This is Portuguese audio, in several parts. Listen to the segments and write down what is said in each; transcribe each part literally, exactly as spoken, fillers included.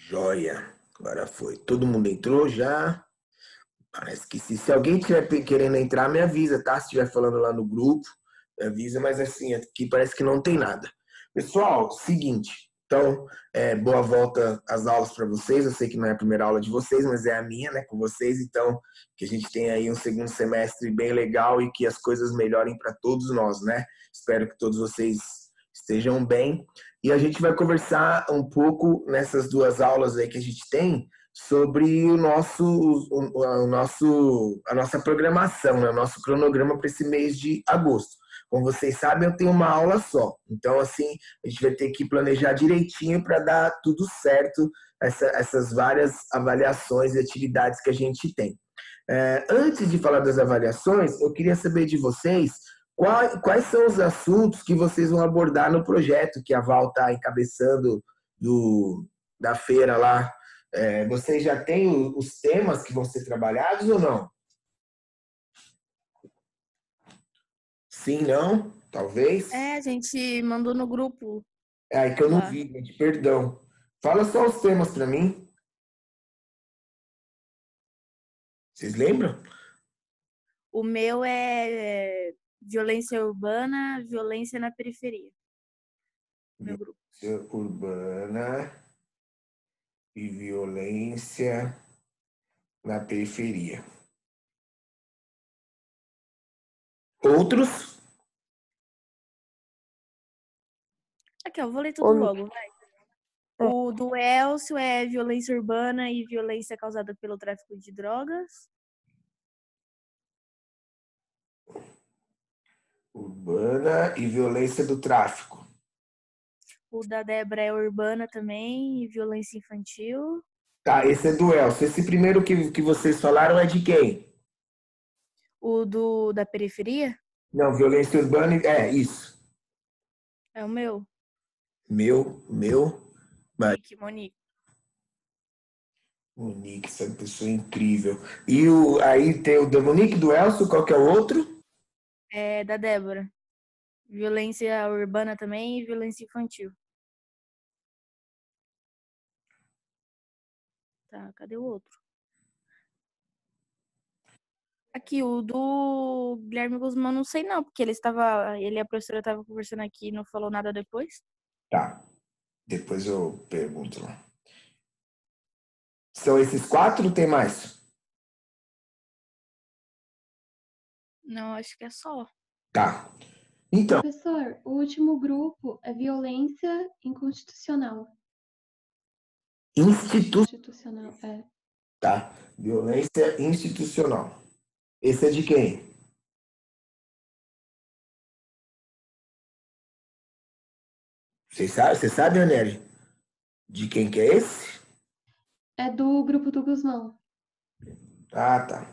Joia. Agora foi. Todo mundo entrou já? Parece que se, se alguém estiver querendo entrar, me avisa, tá? Se estiver falando lá no grupo, me avisa, mas assim, aqui parece que não tem nada. Pessoal, seguinte. Então, é, boa volta às aulas para vocês. Eu sei que não é a primeira aula de vocês, mas é a minha, né, com vocês. Então, que a gente tenha aí um segundo semestre bem legal e que as coisas melhorem para todos nós, né? Espero que todos vocês estejam bem. E a gente vai conversar um pouco nessas duas aulas aí que a gente tem sobre o nosso, o, o nosso, a nossa programação, né? O nosso cronograma para esse mês de agosto. Como vocês sabem, eu tenho uma aula só. Então, assim, a gente vai ter que planejar direitinho para dar tudo certo, essa, essas várias avaliações e atividades que a gente tem. É, antes de falar das avaliações, eu queria saber de vocês quais, quais são os assuntos que vocês vão abordar no projeto que a Val está encabeçando do, da feira lá. É, vocês já têm os temas que vão ser trabalhados ou não? Sim, não? Talvez? É, a gente mandou no grupo. É aí que eu não lá. vi, gente, perdão. Fala só os temas para mim. Vocês lembram? O meu é violência urbana, violência na periferia. Meu grupo. Violência urbana e violência na periferia. Outros? Aqui, ó, vou ler tudo logo, vai. O do Elcio é violência urbana e violência causada pelo tráfico de drogas. Urbana e violência do tráfico. O da Débora é urbana também e violência infantil. Tá, esse é do Elcio. Esse primeiro que, que vocês falaram é de quem? O do da periferia Não, violência urbana. e- É, isso. é o meu. Meu, meu. Mas, Monique, Monique. Monique, essa pessoa é incrível. E o, aí tem o da Monique, do Elcio, qual que é o outro? É da Débora. Violência urbana também e violência infantil. Tá, cadê o outro? Aqui, o do Guilherme Guzmão, não sei não, porque ele estava, ele e a professora estavam conversando aqui e não falou nada depois. Tá. Depois eu pergunto lá. São esses quatro ou tem mais? Não, acho que é só. Tá. Então, Professor, o último grupo é violência inconstitucional. institu... Institucional, é. tá. Violência institucional. Esse é de quem? Você sabe, você sabe, Aneli? De quem que é esse? É do grupo do Guzmão. Ah, tá.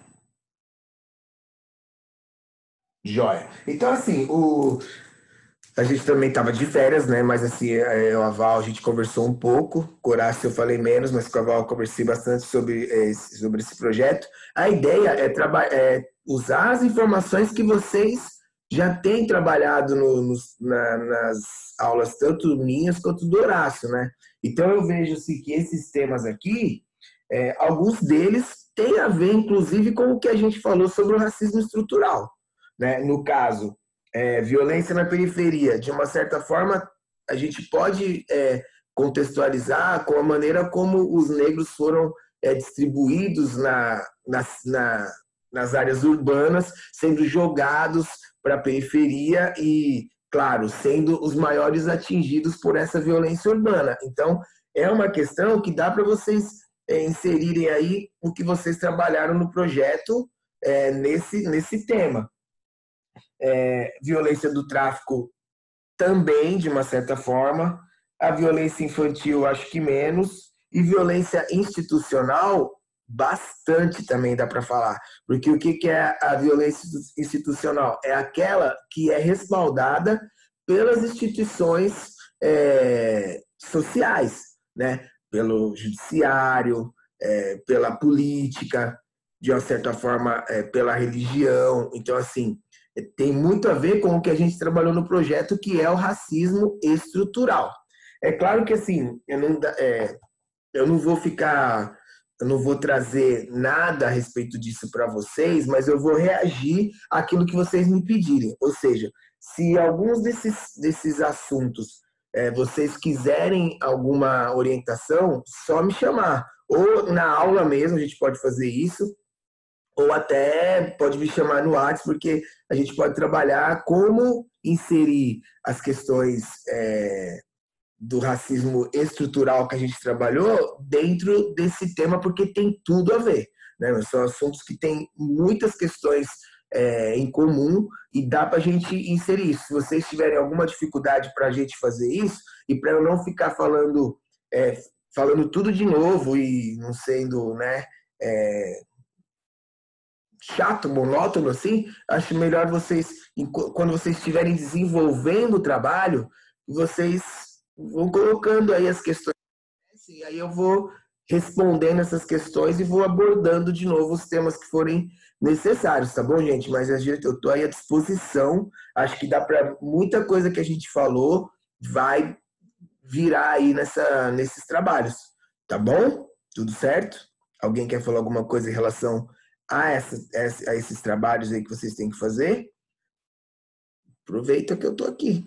Joia. Então, assim, o... a gente também estava de férias, né? Mas, assim, eu, a Val, a gente conversou um pouco. Com o Horácio eu falei menos, mas com a Val eu conversei bastante sobre esse, sobre esse projeto. A ideia é, traba... é usar as informações que vocês já têm trabalhado no, nos, na, nas aulas, tanto minhas quanto do Horácio, né? Então, eu vejo assim, que esses temas aqui, é, alguns deles têm a ver, inclusive, com o que a gente falou sobre o racismo estrutural. Né? No caso, é, violência na periferia, de uma certa forma, a gente pode é, contextualizar com a maneira como os negros foram é, distribuídos na, nas, na, nas áreas urbanas, sendo jogados para a periferia e, claro, sendo os maiores atingidos por essa violência urbana. Então, é uma questão que dá para vocês é, inserirem aí o que vocês trabalharam no projeto é, nesse, nesse tema. É, violência do tráfico também, de uma certa forma, a violência infantil acho que menos, e violência institucional bastante também dá para falar, porque o que é a violência institucional? É aquela que é respaldada pelas instituições é, sociais, né? Pelo judiciário, é, pela política, de uma certa forma, é, pela religião. Então, assim, tem muito a ver com o que a gente trabalhou no projeto, que é o racismo estrutural. É claro que, assim, eu, não, é, eu não vou ficar, eu não vou trazer nada a respeito disso para vocês, mas eu vou reagir àquilo que vocês me pedirem. Ou seja, se alguns desses, desses assuntos é, vocês quiserem alguma orientação, só me chamar. Ou na aula mesmo, a gente pode fazer isso, ou até pode me chamar no WhatsApp, porque a gente pode trabalhar como inserir as questões é, do racismo estrutural que a gente trabalhou dentro desse tema, porque tem tudo a ver, né? São assuntos que têm muitas questões é, em comum e dá para a gente inserir isso. Se vocês tiverem alguma dificuldade para a gente fazer isso, e para eu não ficar falando, é, falando tudo de novo e não sendo, né, é, chato, monótono assim, acho melhor vocês, quando vocês estiverem desenvolvendo o trabalho, vocês vão colocando aí as questões, e aí eu vou respondendo essas questões e vou abordando de novo os temas que forem necessários, tá bom, gente? Mas eu estou aí à disposição, acho que dá para muita coisa que a gente falou, vai virar aí nessa, nesses trabalhos, tá bom? Tudo certo? Alguém quer falar alguma coisa em relação a, essa, a esses trabalhos aí que vocês têm que fazer? Aproveita que eu tô aqui.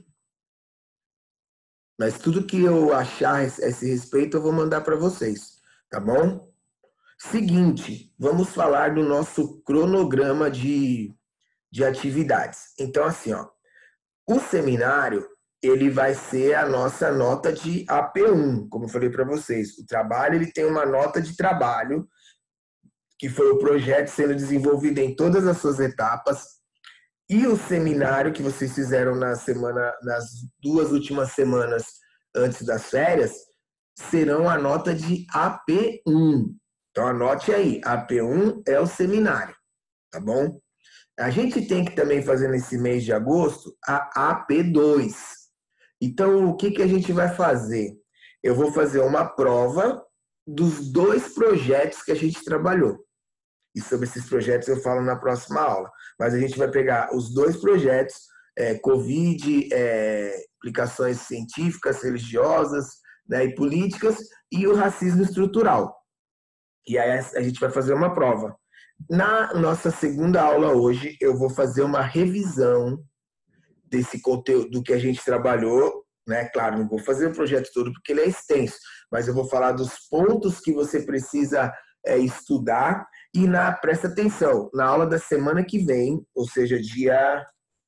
Mas tudo que eu achar a esse respeito, eu vou mandar para vocês, tá bom? Seguinte, vamos falar do nosso cronograma de, de atividades. Então, assim, ó, o seminário, ele vai ser a nossa nota de A P um, como eu falei para vocês. O trabalho, ele tem uma nota de trabalho, que foi o projeto sendo desenvolvido em todas as suas etapas. E o seminário que vocês fizeram na semana, nas duas últimas semanas antes das férias, serão a nota de A P um. Então anote aí, A P um é o seminário, tá bom? A gente tem que também fazer nesse mês de agosto a A P dois. Então o que, que a gente vai fazer? Eu vou fazer uma prova dos dois projetos que a gente trabalhou. E sobre esses projetos eu falo na próxima aula. Mas a gente vai pegar os dois projetos, é, Covid, é, aplicações científicas, religiosas, né, e políticas, e o racismo estrutural. E aí a gente vai fazer uma prova. Na nossa segunda aula hoje, eu vou fazer uma revisão desse conteúdo que a gente trabalhou, né? Claro, não vou fazer o projeto todo porque ele é extenso, mas eu vou falar dos pontos que você precisa é, estudar. E na, presta atenção, na aula da semana que vem, ou seja, dia,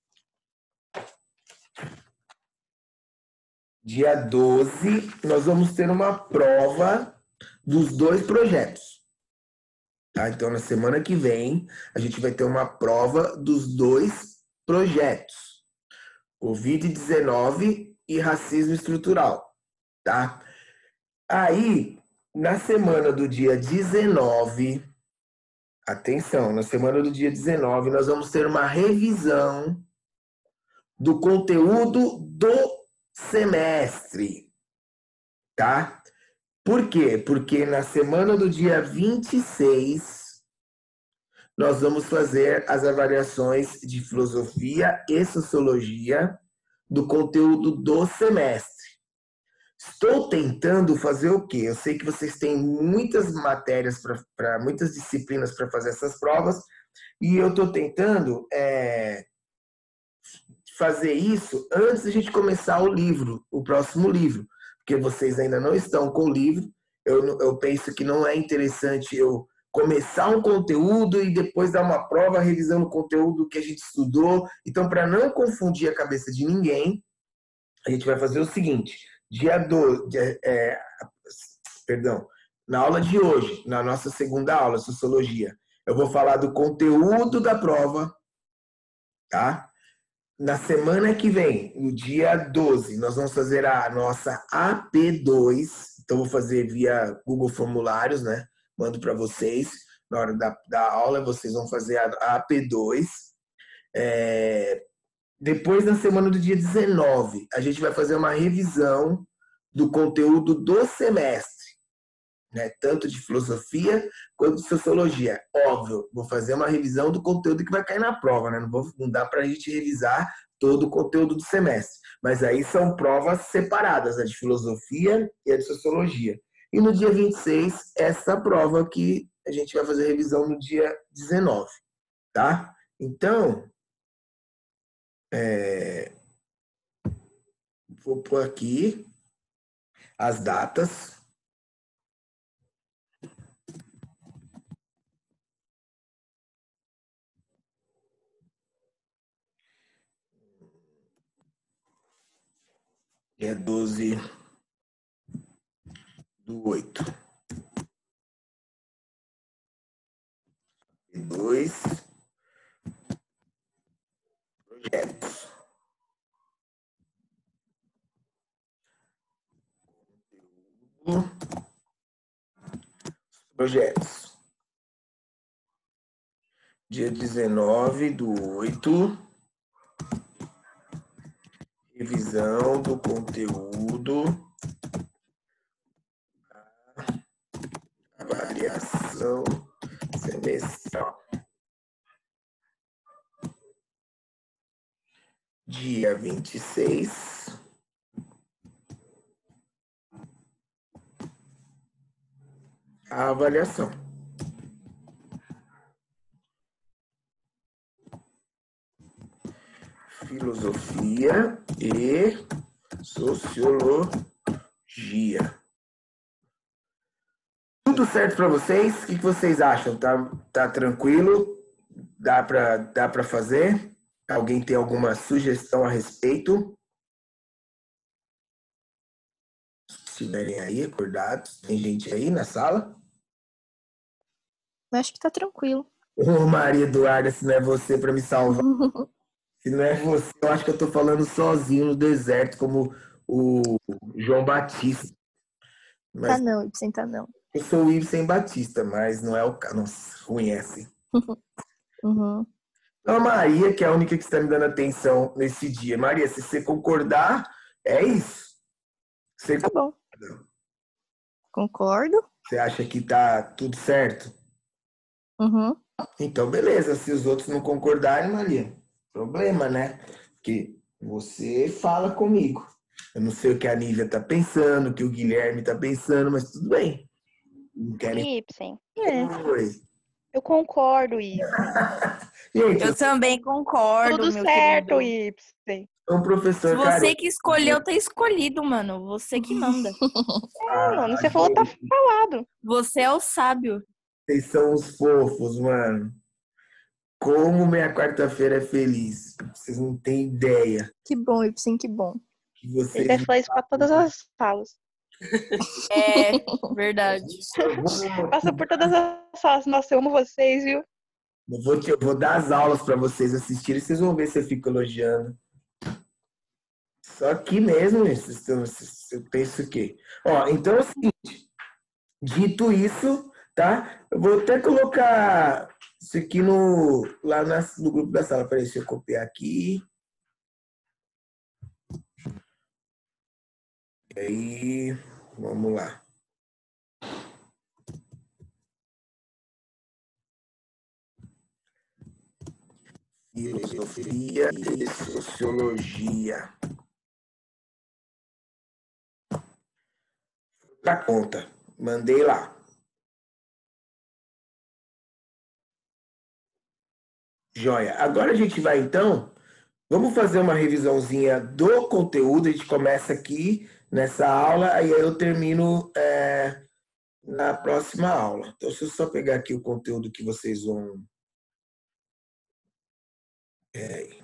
dia doze, nós vamos ter uma prova dos dois projetos. Tá? Então, na semana que vem, a gente vai ter uma prova dos dois projetos. Covid dezenove e racismo estrutural. Tá? Aí, na semana do dia dezenove... Atenção, na semana do dia dezenove, nós vamos ter uma revisão do conteúdo do semestre, tá? Por quê? Porque na semana do dia vinte e seis, nós vamos fazer as avaliações de filosofia e sociologia do conteúdo do semestre. Estou tentando fazer o quê? Eu sei que vocês têm muitas matérias, para muitas disciplinas para fazer essas provas, e eu estou tentando é, fazer isso antes de a gente começar o livro, o próximo livro, porque vocês ainda não estão com o livro. Eu, eu penso que não é interessante eu começar um conteúdo e depois dar uma prova revisando o conteúdo que a gente estudou. Então, para não confundir a cabeça de ninguém, a gente vai fazer o seguinte... Dia doze, é, perdão, na aula de hoje, na nossa segunda aula, Sociologia, eu vou falar do conteúdo da prova, tá? Na semana que vem, no dia doze, nós vamos fazer a nossa A P dois, então vou fazer via Google Formulários, né? Mando para vocês, na hora da, da aula, vocês vão fazer a, a A P dois. É... Depois, na semana do dia dezenove, a gente vai fazer uma revisão do conteúdo do semestre, né? Tanto de filosofia quanto de sociologia. Óbvio, vou fazer uma revisão do conteúdo que vai cair na prova, né? Não, vou, não dá para a gente revisar todo o conteúdo do semestre. Mas aí são provas separadas, a de filosofia e a de sociologia. E no dia vinte e seis, essa prova que a gente vai fazer revisão no dia dezenove, tá? Então, é, vou pôr aqui as datas. Dia doze do oito. E dois projetos. Projetos. Dia dezenove do oito. Revisão do conteúdo. Avaliação semestral. Dia vinte e seis. A avaliação. Filosofia e sociologia. Tudo certo para vocês? O que vocês acham? Tá, tá tranquilo? Dá para dá para fazer? Alguém tem alguma sugestão a respeito? Se estiverem aí acordados, tem gente aí na sala? Eu acho que tá tranquilo. Ô, Maria Eduarda, se não é você para me salvar. Se não é você, eu acho que eu tô falando sozinho no deserto, como o João Batista. Mas Tá não, Ibsen, tá não. eu sou o Ibsen Batista, mas não é o cara. Nossa, ruim é assim. Uhum. Então, a Maria, que é a única que está me dando atenção nesse dia. Maria, se você concordar, é isso. Você, Tá bom. Concordo. você acha que tá tudo certo? Uhum. Então, beleza. Se os outros não concordarem, Maria, problema, né? Porque você fala comigo. Eu não sei o que a Nívia tá pensando, o que o Guilherme tá pensando, mas tudo bem. Não querem. Ibsen, É. Oi. eu concordo, Ibsen. Gente, Eu também concordo, Tudo meu certo, querido. Ibsen. eu sou um professor Se você careta. que escolheu, tá escolhido, mano. Você que manda. É, mano, você falou, tá falado. Você é o sábio. Vocês são os fofos, mano. Como minha quarta-feira é feliz. Vocês não têm ideia. Que bom, Ibsen, que bom. Que Ele vocês... deve falar isso pra todas as salas. É, verdade. Eu vou, Passa por todas as salas. Nossa, eu amo vocês, viu? eu vou, te- eu vou dar as aulas para vocês assistirem. Vocês vão ver se eu fico elogiando. Só que mesmo, vocês estão- vocês- eu penso que... Ó, então é o seguinte. Dito isso, tá? Eu vou até colocar isso aqui no, lá na- no grupo da sala. Peraí, deixa eu copiar aqui. E aí, vamos lá. Filosofia e sociologia. Pra conta. Mandei lá. Joia. Agora a gente vai, então, vamos fazer uma revisãozinha do conteúdo. A gente começa aqui nessa aula, aí eu termino é, na próxima aula. Então, se eu só pegar aqui o conteúdo que vocês vão... É,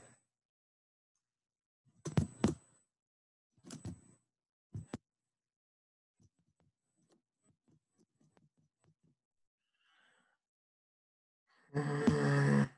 Hum.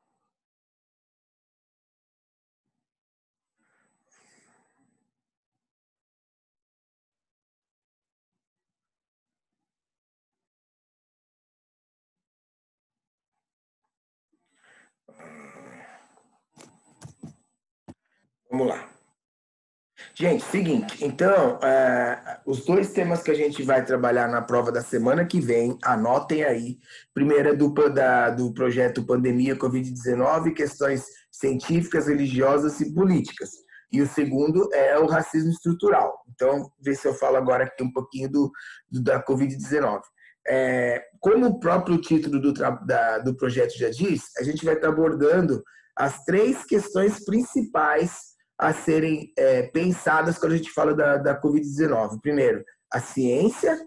Vamos lá. Gente, seguinte, então, é, os dois temas que a gente vai trabalhar na prova da semana que vem, anotem aí. Primeiro é do, da, do projeto Pandemia covid dezenove, questões científicas, religiosas e políticas. e o segundo é o racismo estrutural. Então, ver se eu falo agora aqui um pouquinho do, do da covid dezenove. É, como o próprio título do, da, do projeto já diz, a gente vai estar abordando as três questões principais a serem é, pensadas quando a gente fala da, da covid dezenove. Primeiro, a ciência,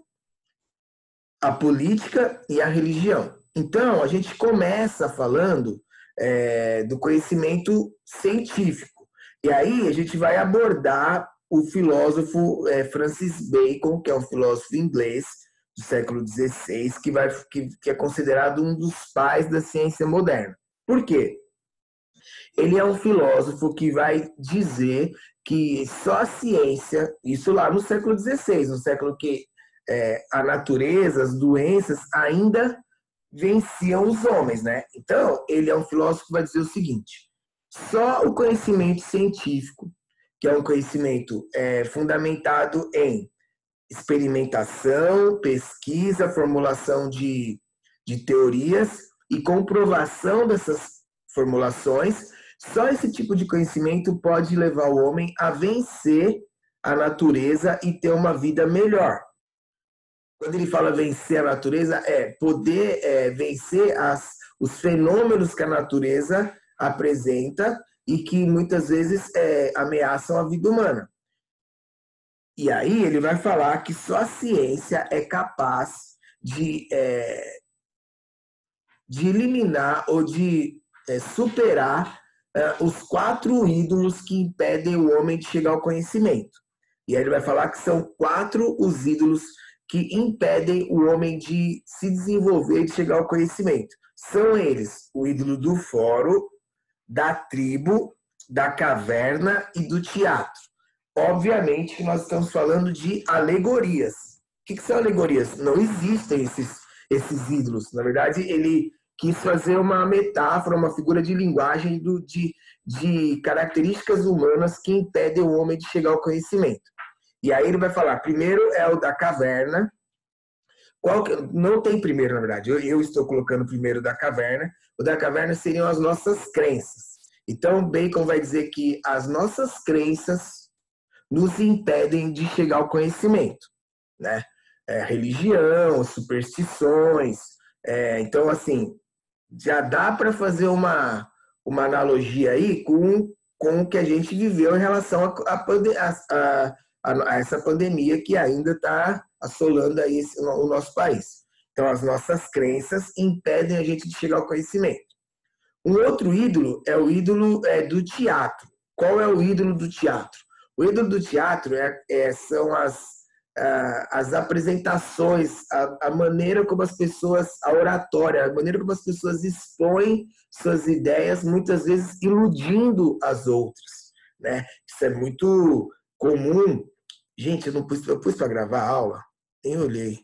a política e a religião. Então, a gente começa falando é, do conhecimento científico. E aí a gente vai abordar o filósofo é, Francis Bacon, que é um filósofo inglês do século dezesseis, que, vai, que, que é considerado um dos pais da ciência moderna. Por quê? Ele é um filósofo que vai dizer que só a ciência, isso lá no século dezesseis, no século que é, a natureza, as doenças ainda venciam os homens, né? Então, ele é um filósofo que vai dizer o seguinte: só o conhecimento científico, que é um conhecimento é, fundamentado em experimentação, pesquisa, formulação de, de teorias e comprovação dessas formulações, só esse tipo de conhecimento pode levar o homem a vencer a natureza e ter uma vida melhor. Quando ele fala vencer a natureza, é poder é, vencer as, os fenômenos que a natureza apresenta e que muitas vezes é, ameaçam a vida humana. E aí ele vai falar que só a ciência é capaz de, é, de eliminar ou de é, superar é, os quatro ídolos que impedem o homem de chegar ao conhecimento. E aí ele vai falar que são quatro os ídolos que impedem o homem de se desenvolver, de chegar ao conhecimento. São eles o ídolo do fórum, da tribo, da caverna e do teatro. Obviamente que nós estamos falando de alegorias. O que, que são alegorias? Não existem esses, esses ídolos. Na verdade, ele quis fazer uma metáfora, uma figura de linguagem do, de, de características humanas que impedem o homem de chegar ao conhecimento. E aí ele vai falar, primeiro é o da caverna. Qual que, não tem primeiro, na verdade. Eu, eu estou colocando primeiro da caverna. O da caverna seriam as nossas crenças. Então, Bacon vai dizer que as nossas crenças nos impedem de chegar ao conhecimento, né? É, religião, superstições. É, então, assim, já dá para fazer uma, uma analogia aí com, com o que a gente viveu em relação a, a, a, a, a essa pandemia que ainda está assolando aí esse, o nosso país. Então, as nossas crenças impedem a gente de chegar ao conhecimento. Um outro ídolo é o ídolo é, do teatro. Qual é o ídolo do teatro? O ídolo do teatro é, é, são as, uh, as apresentações, a, a maneira como as pessoas, a oratória, a maneira como as pessoas expõem suas ideias, muitas vezes iludindo as outras, né? Isso é muito comum. Gente, eu não pus, eu pus para gravar a aula? Nem olhei.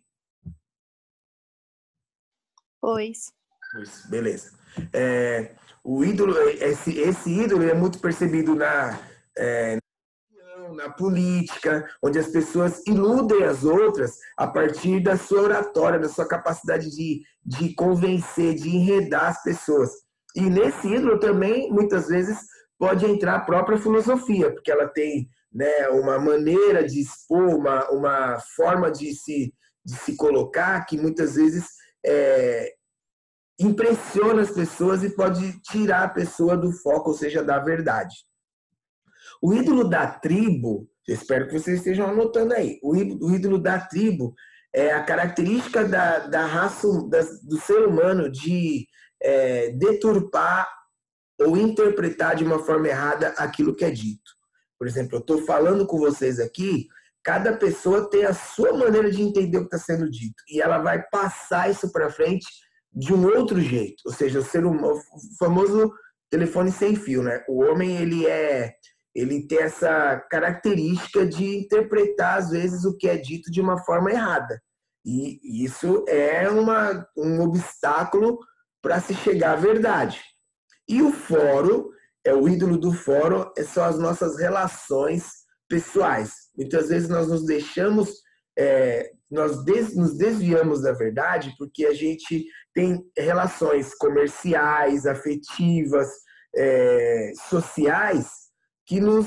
Pois. Pois, beleza. É, o ídolo, esse, esse ídolo é muito percebido na... É, na política, onde as pessoas iludem as outras a partir da sua oratória, da sua capacidade de, de convencer, de enredar as pessoas. E nesse ídolo também, muitas vezes, pode entrar a própria filosofia, porque ela tem, né, uma maneira de expor, uma, uma forma de se, de se colocar que muitas vezes é, impressiona as pessoas e pode tirar a pessoa do foco, ou seja, da verdade. O ídolo da tribo, eu espero que vocês estejam anotando aí, o ídolo da tribo é a característica da, da raça, da, do ser humano de é, deturpar ou interpretar de uma forma errada aquilo que é dito. Por exemplo, eu estou falando com vocês aqui, cada pessoa tem a sua maneira de entender o que está sendo dito, e ela vai passar isso para frente de um outro jeito, ou seja, o ser humano, o famoso telefone sem fio, né? O homem, ele é... ele tem essa característica de interpretar, às vezes, o que é dito de uma forma errada. E isso é uma, um obstáculo para se chegar à verdade. E o fórum, é o ídolo do fórum, são as nossas relações pessoais. Muitas vezes nós nos deixamos, é, nós des, nos desviamos da verdade porque a gente tem relações comerciais, afetivas, é, sociais, que nos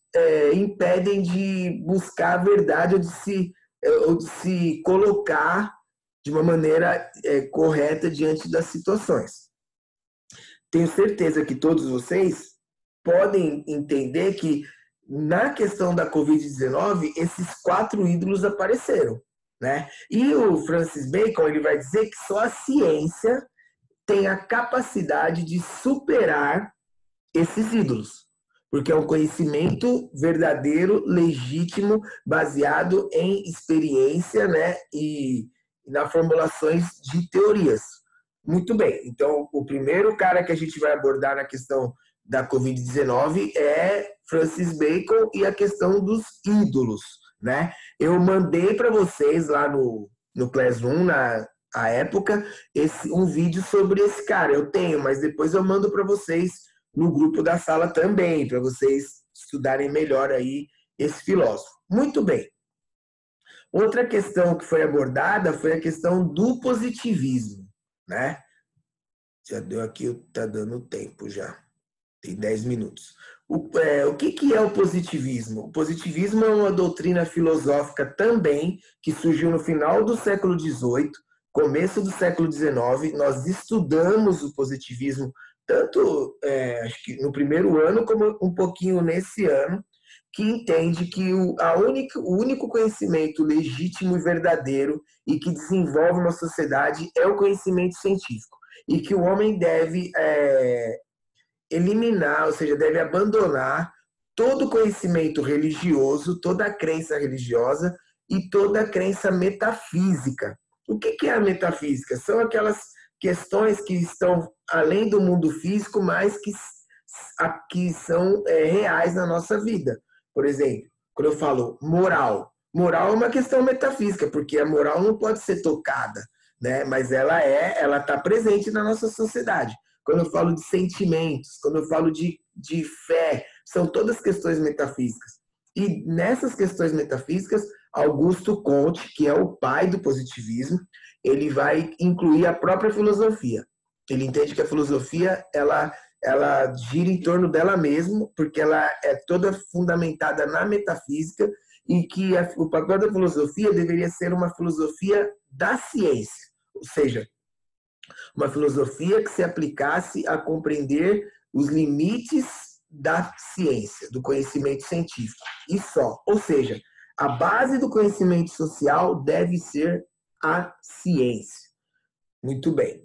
é, impedem de buscar a verdade ou de se, ou de se colocar de uma maneira é, correta diante das situações. Tenho certeza que todos vocês podem entender que na questão da covid dezenove, esses quatro ídolos apareceram, né? E o Francis Bacon, ele vai dizer que só a ciência tem a capacidade de superar esses ídolos, porque é um conhecimento verdadeiro, legítimo, baseado em experiência, né? E nas formulações de teorias. Muito bem, então o primeiro cara que a gente vai abordar na questão da covid dezenove é Francis Bacon e a questão dos ídolos, né? Eu mandei para vocês lá no, no Classroom, na a época, esse, um vídeo sobre esse cara. Eu tenho, mas depois eu mando para vocês no grupo da sala também, para vocês estudarem melhor aí esse filósofo. Muito bem. Outra questão que foi abordada foi a questão do positivismo, né? Já deu aqui, tá dando tempo já. Tem dez minutos. O, é, o que, que é o positivismo? O positivismo é uma doutrina filosófica também que surgiu no final do século dezoito, começo do século dezenove. Nós estudamos o positivismo tanto é, acho que no primeiro ano como um pouquinho nesse ano, que entende que o, a única, o único conhecimento legítimo e verdadeiro e que desenvolve uma sociedade é o conhecimento científico. E que o homem deve é, eliminar, ou seja, deve abandonar todo conhecimento religioso, toda a crença religiosa e toda a crença metafísica. O que é a metafísica? São aquelas questões que estão além do mundo físico, mas que, que são é, reais na nossa vida. Por exemplo, quando eu falo moral, moral é uma questão metafísica, porque a moral não pode ser tocada, né? Mas ela é, ela está presente na nossa sociedade. Quando eu falo de sentimentos, quando eu falo de, de fé, são todas questões metafísicas. E nessas questões metafísicas, Augusto Comte, que é o pai do positivismo, ele vai incluir a própria filosofia. Ele entende que a filosofia ela, ela gira em torno dela mesma, porque ela é toda fundamentada na metafísica e que a, o papel da filosofia deveria ser uma filosofia da ciência, ou seja, uma filosofia que se aplicasse a compreender os limites da ciência, do conhecimento científico, e só. Ou seja, a base do conhecimento social deve ser a ciência. Muito bem.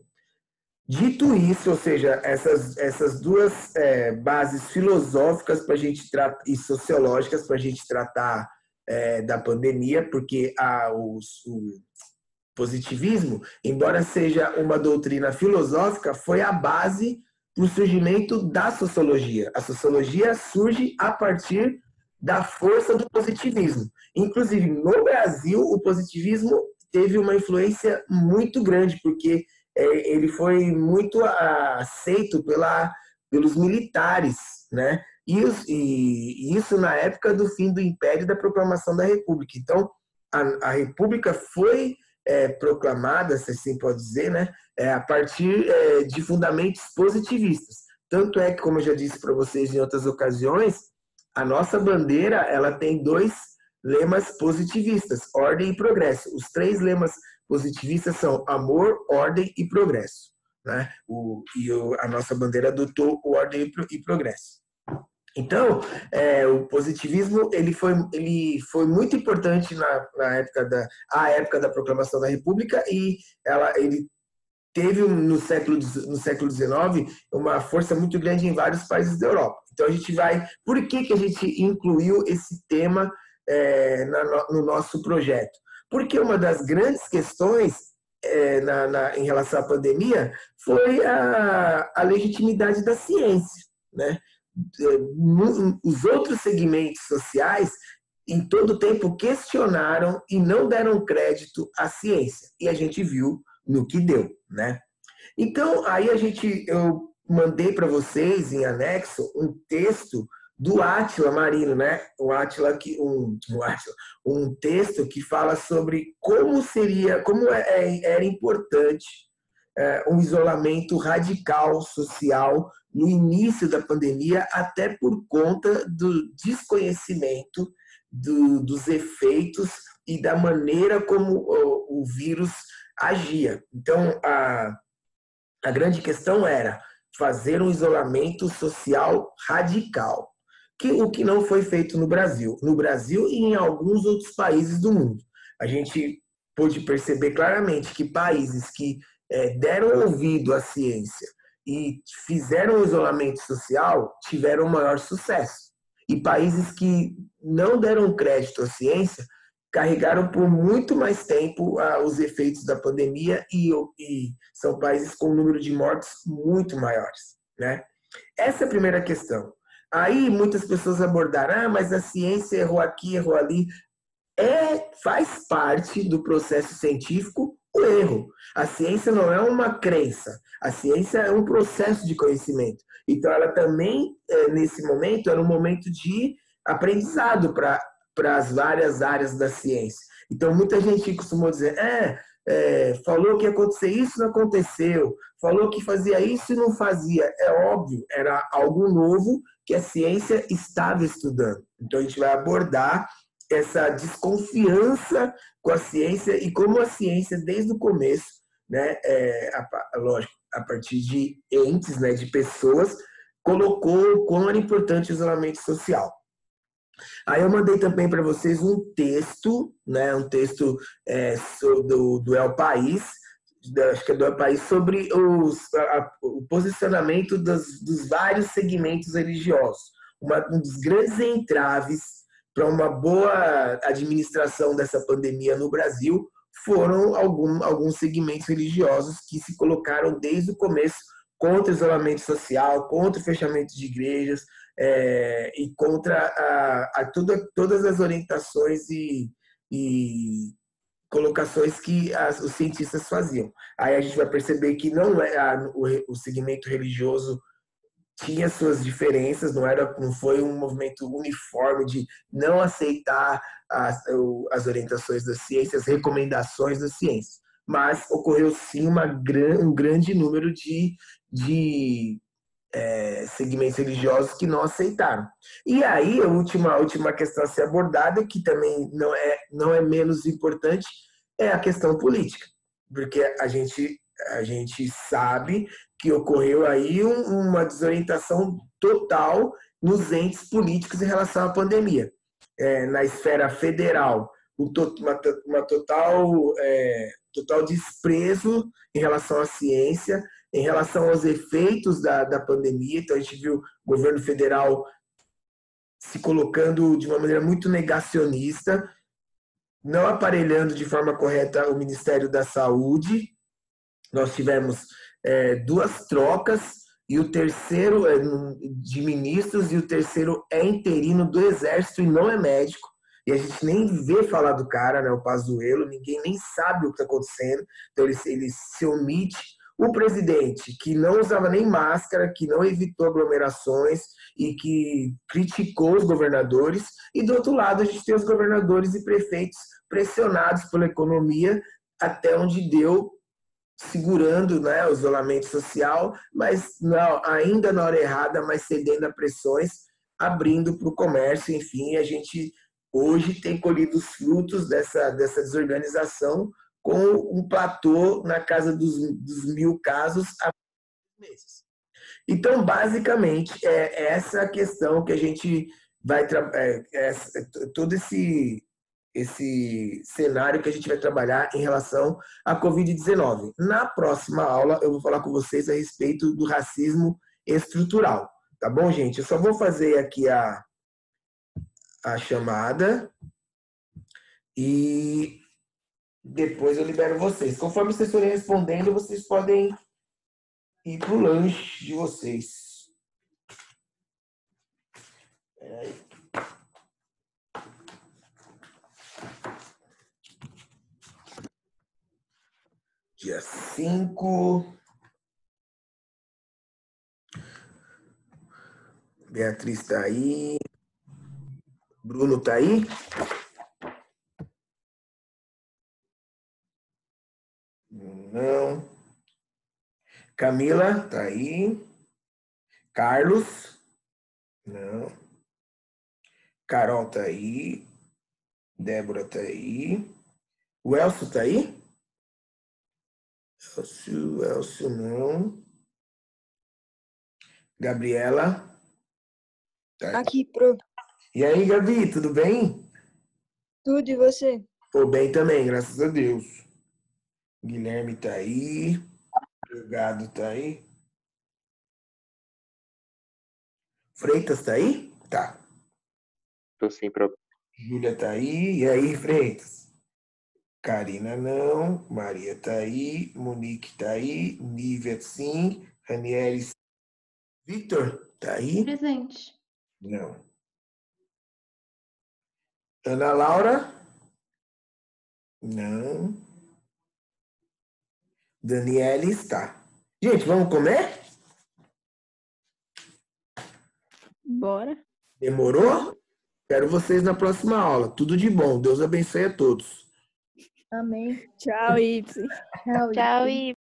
Dito isso, ou seja, essas, essas duas é, bases filosóficas pra gente tratar, e sociológicas para a gente tratar é, da pandemia, porque a, os, o positivismo, embora seja uma doutrina filosófica, foi a base para o surgimento da sociologia. A sociologia surge a partir da força do positivismo. Inclusive, no Brasil, o positivismo teve uma influência muito grande, porque é, ele foi muito aceito pela, pelos militares, né? E, e isso na época do fim do Império e da proclamação da República. Então, a, a República foi é, proclamada, se assim pode dizer, né? É, a partir é, de fundamentos positivistas. Tanto é que, como eu já disse para vocês em outras ocasiões, a nossa bandeira ela tem dois lemas positivistas, ordem e progresso. Os três lemas positivistas são amor, ordem e progresso, né? O, e o, a nossa bandeira adotou o ordem e, pro, e progresso. Então, é, o positivismo ele foi, ele foi muito importante na, na época da, a época da proclamação da República e ela, ele teve no século, no século dezenove uma força muito grande em vários países da Europa. Então a gente vai... Por que, que a gente incluiu esse tema é, na, no nosso projeto? Porque uma das grandes questões é, na, na, em relação à pandemia foi a, a legitimidade da ciência, né? Os outros segmentos sociais em todo o tempo questionaram e não deram crédito à ciência. E a gente viu no que deu, né? Então, aí a gente, eu mandei para vocês em anexo um texto do Átila Marino, né? O Átila que um, um, Átila, um texto que fala sobre como seria, como é, era importante é, um isolamento radical social no início da pandemia, até por conta do desconhecimento do, dos efeitos e da maneira como o, o vírus agia. Então, a, a grande questão era fazer um isolamento social radical, que, o que não foi feito no Brasil. No Brasil e em alguns outros países do mundo. A gente pôde perceber claramente que países que é, deram ouvido à ciência e fizeram o isolamento social tiveram maior sucesso. E países que não deram crédito à ciência carregaram por muito mais tempo ah, os efeitos da pandemia e, e são países com um número de mortes muito maiores, né? Essa é a primeira questão. Aí muitas pessoas abordaram, ah, mas a ciência errou aqui, errou ali. É, faz parte do processo científico o erro. A ciência não é uma crença, a ciência é um processo de conhecimento. Então ela também, nesse momento, era um momento de aprendizado para para as várias áreas da ciência. Então muita gente costumou dizer, é, é, falou que ia acontecer isso, não aconteceu, falou que fazia isso e não fazia. É óbvio, era algo novo que a ciência estava estudando. Então a gente vai abordar essa desconfiança com a ciência e como a ciência, desde o começo, né, é, a, lógico, a partir de entes, né, de pessoas, colocou quão era importante o isolamento social. Aí eu mandei também para vocês um texto, né, um texto é, do, do El País, acho que é do El País, sobre os, a, o posicionamento dos, dos vários segmentos religiosos. Uma, um dos grandes entraves para uma boa administração dessa pandemia no Brasil foram algum, alguns segmentos religiosos que se colocaram desde o começo contra o isolamento social, contra o fechamento de igrejas, é, e contra a, a toda, todas as orientações e, e colocações que as, os cientistas faziam. Aí a gente vai perceber que não é a, o, o segmento religioso tinha suas diferenças, não era, não foi um movimento uniforme de não aceitar as, as orientações da ciência, as recomendações da ciência, mas ocorreu sim uma, um grande número de, de é, segmentos religiosos que não aceitaram. E aí a última, a última questão a ser abordada, que também não é, não é menos importante, é a questão política, porque a gente, a gente sabe que ocorreu aí um, uma desorientação total nos entes políticos em relação à pandemia. É, na esfera federal, um to, uma, uma total, é, total desprezo em relação à ciência, em relação aos efeitos da, da pandemia. Então a gente viu o governo federal se colocando de uma maneira muito negacionista, não aparelhando de forma correta o Ministério da Saúde. Nós tivemos é, duas trocas e o terceiro é, de ministros e o terceiro é interino do Exército e não é médico. E a gente nem vê falar do cara, né, o Pazuello, ninguém nem sabe o que está acontecendo. Então ele, ele se omite. O presidente, que não usava nem máscara, que não evitou aglomerações e que criticou os governadores. E do outro lado a gente tem os governadores e prefeitos pressionados pela economia até onde deu, segurando, né, o isolamento social, mas não, ainda na hora errada, mas cedendo a pressões, abrindo para o comércio. Enfim, a gente hoje tem colhido os frutos dessa, dessa desorganização com um platô na casa dos, dos mil casos há meses. Então, basicamente, é essa a questão que a gente vai trabalhar, é, é, todo esse esse cenário que a gente vai trabalhar em relação à covid dezenove. Na próxima aula, eu vou falar com vocês a respeito do racismo estrutural. Tá bom, gente? Eu só vou fazer aqui a, a chamada e depois eu libero vocês. Conforme vocês forem respondendo, vocês podem ir para o lanche de vocês. Peraí. Dia cinco. Beatriz está aí. Bruno está aí? Não. Camila está aí. Carlos? Não. Carol tá aí. Débora tá aí. O Elcio tá aí? Elcio, Elcio não. Gabriela? Tá. Aqui, pro. E aí, Gabi, tudo bem? Tudo e você? Tô bem também, graças a Deus. Guilherme tá aí. Delgado tá aí. Freitas tá aí? Tá. Tô sem problema. Júlia tá aí. E aí, Freitas? Karina não. Maria tá aí. Monique tá aí. Nívia sim. Ranieri sim. Victor tá aí? Presente. Não. Ana Laura? Não. Daniele está. Gente, vamos comer? Bora. Demorou? Quero vocês na próxima aula. Tudo de bom. Deus abençoe a todos. Amém. Tchau, Y. Tchau, Tchau Ipe. e